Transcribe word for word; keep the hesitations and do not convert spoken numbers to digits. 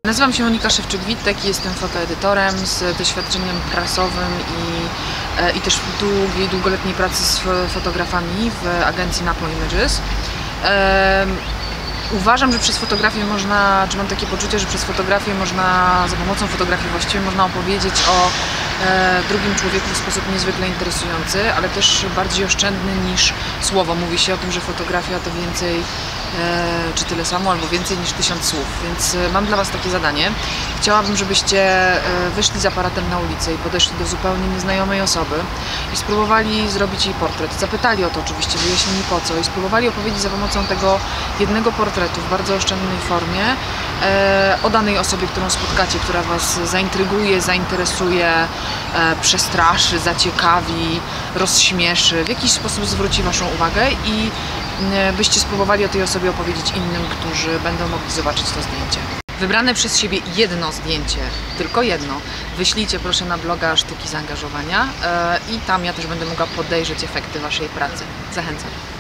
Nazywam się Monika Szewczyk-Wittek i jestem fotoedytorem z doświadczeniem prasowym i, i też długiej, długoletniej pracy z fotografami w agencji Napo Images. Uważam, że przez fotografię można, czy mam takie poczucie, że przez fotografię można, za pomocą fotografii właściwie można opowiedzieć o e, drugim człowieku w sposób niezwykle interesujący, ale też bardziej oszczędny niż słowo. Mówi się o tym, że fotografia to więcej, e, czy tyle samo, albo więcej niż tysiąc słów, więc e, mam dla Was takie zadanie. Chciałabym, żebyście e, wyszli z aparatem na ulicę i podeszli do zupełnie nieznajomej osoby i spróbowali zrobić jej portret. Zapytali o to oczywiście, wyjaśnili po co i spróbowali opowiedzieć za pomocą tego jednego portretu w bardzo oszczędnej formie e, o danej osobie, którą spotkacie, która Was zaintryguje, zainteresuje, e, przestraszy, zaciekawi, rozśmieszy, w jakiś sposób zwróci Waszą uwagę i e, byście spróbowali o tej osobie opowiedzieć innym, którzy będą mogli zobaczyć to zdjęcie. Wybrane przez siebie jedno zdjęcie, tylko jedno, wyślijcie proszę na bloga Sztuki Zaangażowania e, i tam ja też będę mogła podejrzeć efekty Waszej pracy. Zachęcam.